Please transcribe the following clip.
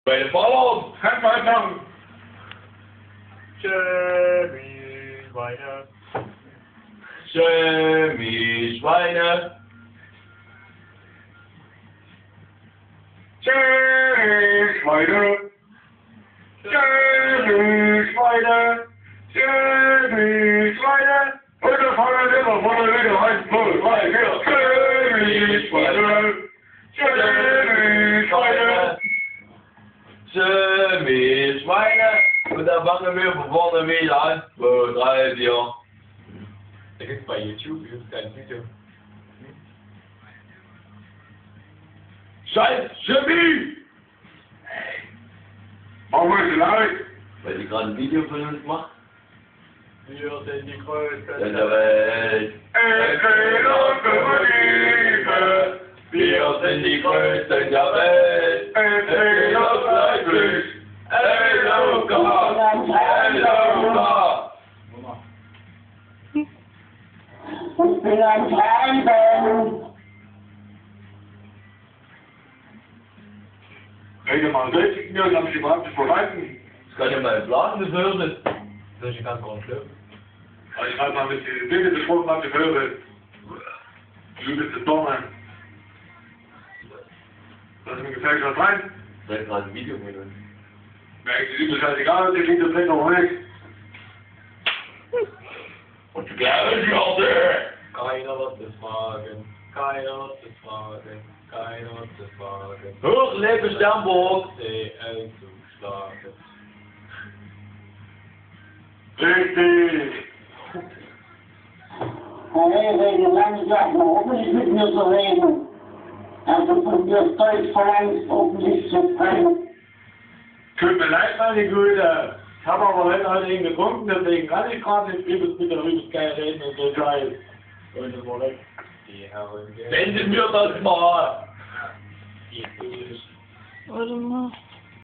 Bei den Ballern! Kann mal sagen. Chemie-Schweine. Chemie-Schweine! Chemie-Schweine. Chemie-Schweine. Chemie-Schweine. Heute fahren wir immer von der Rede. 1, 2, 3, 4. Chemie-Schweine. Chemie-Schweine. Chemie-Schweine! Und dann fangen wir von vorne wieder an. 2, 3, 4. Da gibt's bei YouTube kein Video. Scheiß Chemie! Warum machst du laut? Weil die gerade ein Video von uns macht. Wir sind die Größten In der Welt. Wir sind die Größten der Welt. Hello, Leipzig. Hello, God. Hello, God. Ich bin ein Treiber. Rede mal 60 Minuten, hab ich überhaupt nicht verstanden. Das kann ja mal planen, das hören. Das ist ganz gut. Aber ich habe mal mit den Dingen gesprochen, was ich höre. Du bist das Donner. Das ist mir gefällt was rein. Das ist gerade ein Video mit uns. Mir ist übel scheißegal, der klingt das Blick noch weg. Und du glaubst, Leute! Keiner wird es fragen. Keiner wird es fragen. Keiner wird es fragen. Hoch lebe Sternburg! CL zuschlagen. Richtig. Wegen langsam, warum nicht mit mir so reden? Also von mir Deutsch verlangt, um nicht zu sprechen. Tut mir leid, meine Güte. Ich habe aber heute halt eben getrunken, deswegen kann ich gerade nicht übelst mit der übelst geil reden und so Scheiß. Und das war weg. Die Herren Senden wir das mal! Die Warte mal.